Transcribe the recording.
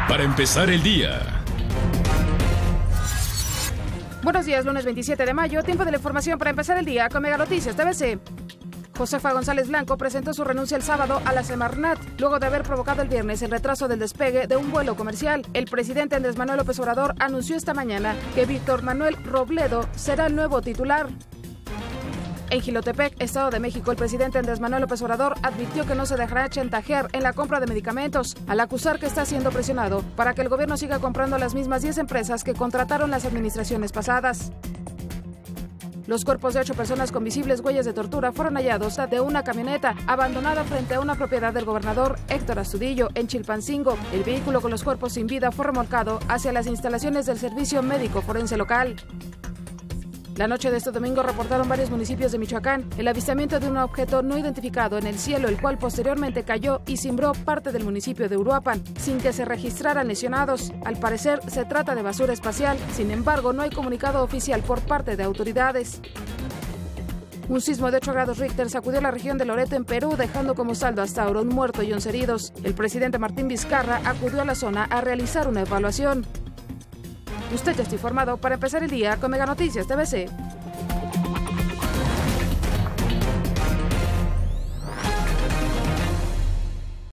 para empezar el día. Buenos días, lunes 27 de mayo, tiempo de la información para empezar el día con Mega Noticias TVC. Josefa González Blanco presentó su renuncia el sábado a la Semarnat, luego de haber provocado el viernes el retraso del despegue de un vuelo comercial. El presidente Andrés Manuel López Obrador anunció esta mañana que Víctor Manuel Robledo será el nuevo titular. En Jilotepec, Estado de México, el presidente Andrés Manuel López Obrador advirtió que no se dejará chantajear en la compra de medicamentos, al acusar que está siendo presionado para que el gobierno siga comprando las mismas 10 empresas que contrataron las administraciones pasadas. Los cuerpos de 8 personas con visibles huellas de tortura fueron hallados de una camioneta abandonada frente a una propiedad del gobernador Héctor Astudillo en Chilpancingo. El vehículo con los cuerpos sin vida fue remolcado hacia las instalaciones del Servicio Médico Forense local. La noche de este domingo reportaron varios municipios de Michoacán el avistamiento de un objeto no identificado en el cielo, el cual posteriormente cayó y cimbró parte del municipio de Uruapan, sin que se registraran lesionados. Al parecer, se trata de basura espacial. Sin embargo, no hay comunicado oficial por parte de autoridades. Un sismo de 8 grados Richter sacudió la región de Loreto en Perú, dejando como saldo hasta ahora un muerto y 11 heridos. El presidente Martín Vizcarra acudió a la zona a realizar una evaluación. Usted ya está informado para empezar el día con Mega Noticias TVC.